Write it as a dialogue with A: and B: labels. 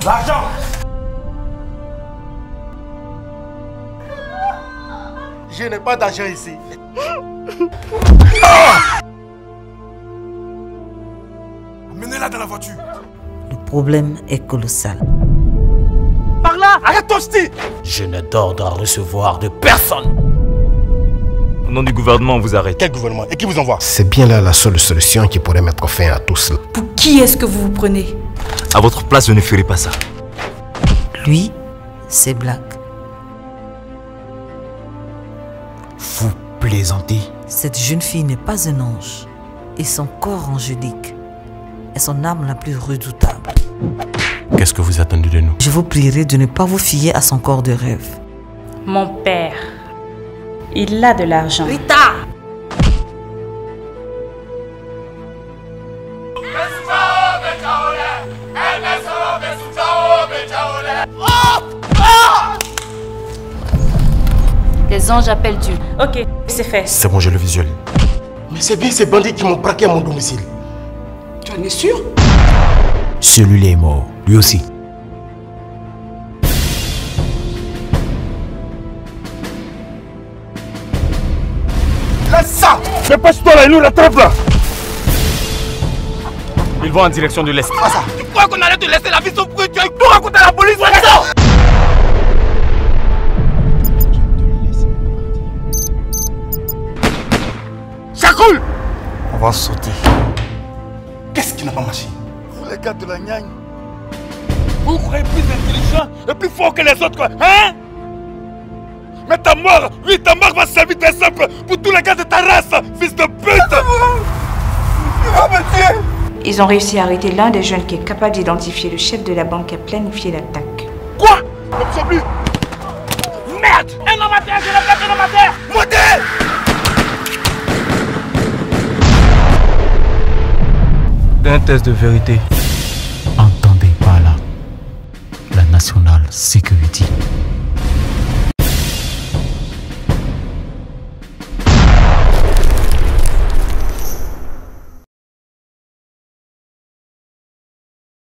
A: L'argent!
B: Je n'ai pas d'argent ici.
A: Amenez-la dans la voiture.
C: Le problème est colossal.
B: Par là! Arrête ton style!
D: Je n'ai d'ordre à recevoir de personne.
E: Au nom du gouvernement, on vous arrête.
B: Quel gouvernement? Et qui vous envoie?
F: C'est bien là la seule solution qui pourrait mettre fin à tout cela.
C: Pour qui est-ce que vous vous prenez?
E: À votre place, je ne ferai pas ça.
C: Lui, c'est Black.
D: Vous plaisantez.
C: Cette jeune fille n'est pas un ange. Et son corps angélique est son arme la plus redoutable.
D: Qu'est-ce que vous attendez de nous?
C: Je vous prierai de ne pas vous fier à son corps de rêve.
G: Mon père, il a de l'argent.
C: Rita!
G: Les anges appellent Dieu. Ok, c'est fait.
D: C'est bon, je le visualise.
B: Mais c'est bien ces bandits qui m'ont braqué à mon domicile.
A: Tu en es sûr?
D: Celui-là est mort, lui aussi.
B: Laisse ça! Dépêche-toi là, il nous rattrape là!
E: Ils vont en direction de l'Est.
B: Tu crois qu'on allait te laisser la vie sans bruit? Tu as tout raconté à la police? Ça coule!
D: On va sauter.
B: Qu'est-ce qui n'a pas marché?
A: Vous les gars de la Nyagne, vous croyez plus intelligent et plus fort que les autres quoi, hein? Mais ta mort, oui ta mort va servir d'exemple pour tous les gars de ta race, fils de pute! Tu vas me tuer!
G: Ils ont réussi à arrêter l'un des jeunes qui est capable d'identifier le chef de la banque qui a planifié l'attaque.
A: Quoi? Ne plus! Merde! Un homme à terre, je l'attaque un homme à terre! Montez!
E: Un test de vérité.
D: Entendez par là la National Security.